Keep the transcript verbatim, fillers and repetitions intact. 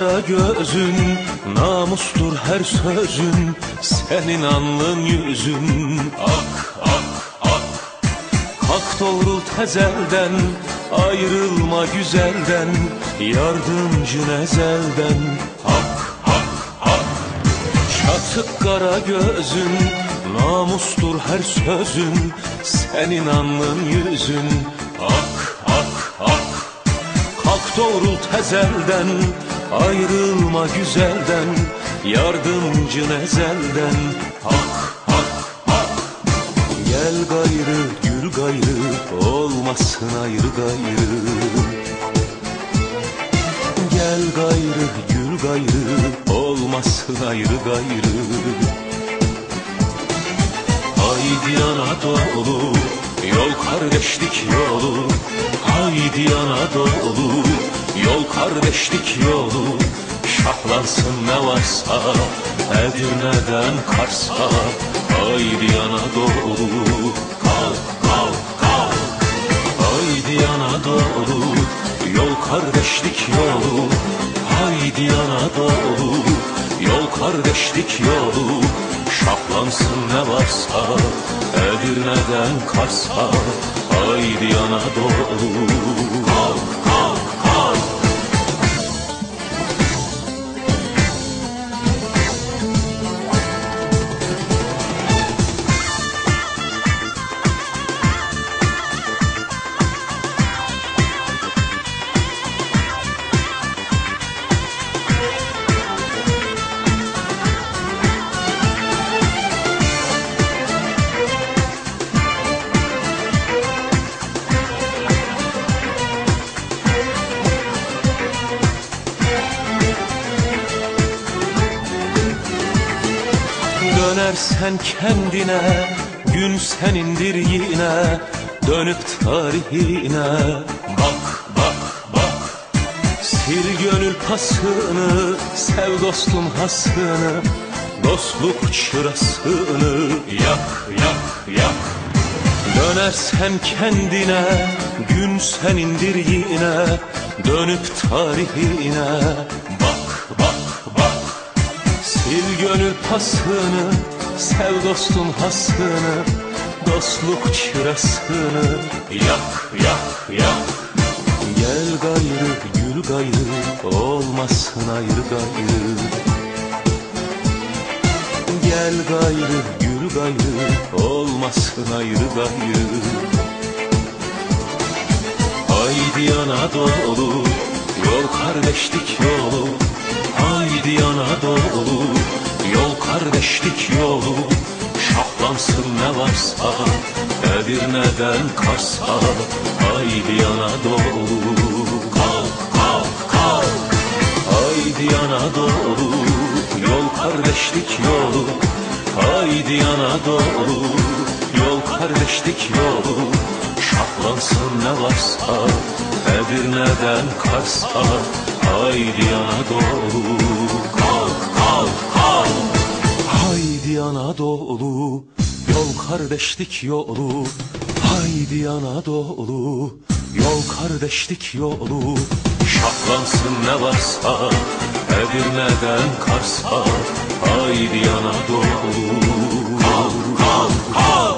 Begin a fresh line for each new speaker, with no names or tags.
kara gözün, namustur her sözün, senin alnın yüzün. Ak ak ak, kalk doğrul tezelden, ayrılma güzelden, yardımcın ezelden. Hak hak hak, çatık kara gözün, namustur her sözün, senin alnın yüzün. Hak hak hak, kalk doğrul tezelden, ayrılma güzelden, yardımcın ezelden. Hak hak hak, gel gayrı gül gayrı, olmasın ayrı gayrı. Gel gayrı gül gayrı, olmasın ayrı gayrı. Haydi Anadolu, yol kardeşlik yolu. Haydi Anadolu, yol kardeşlik yolu. Şahlansın ne varsa, Edirne'den Kars'a. Haydi Anadolu, kalk kalk kalk. Haydi Anadolu, yol kardeşlik yolu. Haydi Anadolu, yol kardeşlik yolu. Şahlansın ne varsa, Edirne'den Kars'a. Haydi Anadolu, kalk kalk kalk. Dönersen kendine, gün senindir yine, dönüp tarihine. Bak bak bak, sil gönül pasını, sev dostun hasını, dostluk çırasını. Yak yak yak, dönersen kendine, gün senindir yine, dönüp tarihine. Bak bak bak, sil gönül pasını, sev dostun hasını, dostluk çırasını. Yak yak yak, gel gayrı gül gayrı, olmasın ayrı gayrı. Gel gayrı gül gayrı, olmasın ayrı gayrı. Haydi Anadolu, yol kardeşlik yolu. Haydi Anadolu, yol kardeşlik yolu. Şahlansın ne varsa, Edirne'den Kars'a. Haydi Anadolu, kalk kalk kalk. Haydi Anadolu, yol kardeşlik yolu. Haydi Anadolu, yol kardeşlik yolu. Şahlansın ne varsa, Edirne'den Kars'a. Haydi Anadolu, kalk kalk kalk. Haydi Anadolu, yol kardeşlik yolu. Haydi Anadolu, yol kardeşlik yolu. Şahlansın ne varsa, Edirne'den Kars'a. Haydi Anadolu, kalk kalk kalk.